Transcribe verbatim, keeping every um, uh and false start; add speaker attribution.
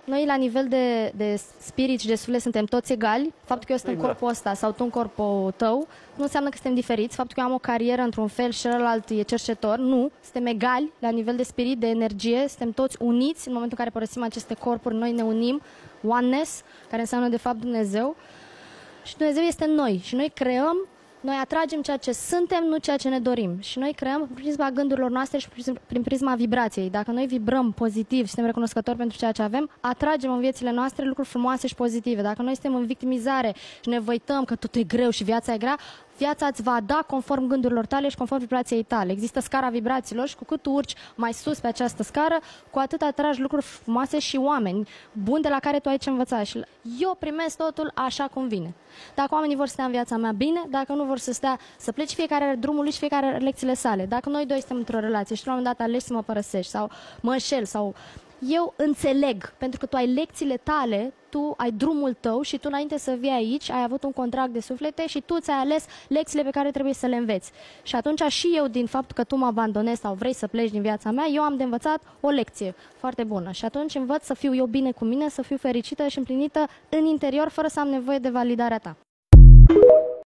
Speaker 1: noi la nivel de, de spirit și de suflet suntem toți egali. Faptul că eu sunt
Speaker 2: Exact.
Speaker 1: în corpul ăsta sau tu în corpul tău nu înseamnă că suntem diferiți. Faptul că eu am o carieră într-un fel și celălalt e cerșetor, nu. Suntem egali la nivel de spirit, de energie, suntem toți uniți în momentul în care părăsim aceste corpuri, noi ne unim, oneness, care înseamnă de fapt Dumnezeu. Și Dumnezeu este în noi și noi creăm, noi atragem ceea ce suntem, nu ceea ce ne dorim. Și noi creăm prin prisma gândurilor noastre și prin prisma vibrației. Dacă noi vibrăm pozitiv și suntem recunoscători pentru ceea ce avem, atragem în viețile noastre lucruri frumoase și pozitive. Dacă noi suntem în victimizare și ne văităm că totul e greu și viața e grea, viața îți va da conform gândurilor tale și conform vibrației tale. Există scara vibrațiilor și cu cât tu urci mai sus pe această scară, cu atât atragi lucruri frumoase și oameni buni de la care tu ai ce învăța. Și eu primesc totul așa cum vine. Dacă oamenii vor să stea în viața mea, bine. Dacă nu vor să stea, să pleci, fiecare are drumul lui și fiecare are lecțiile sale. Dacă noi doi suntem într-o relație și la un moment dat alegi să mă părăsești sau mă înșel sau... Eu înțeleg, pentru că tu ai lecțiile tale, tu ai drumul tău și tu înainte să vii aici ai avut un contract de suflete și tu ți-ai ales lecțiile pe care trebuie să le înveți. Și atunci și eu, din faptul că tu mă abandonezi sau vrei să pleci din viața mea, eu am de învățat o lecție foarte bună. Și atunci învăț să fiu eu bine cu mine, să fiu fericită și împlinită în interior, fără să am nevoie de validarea ta.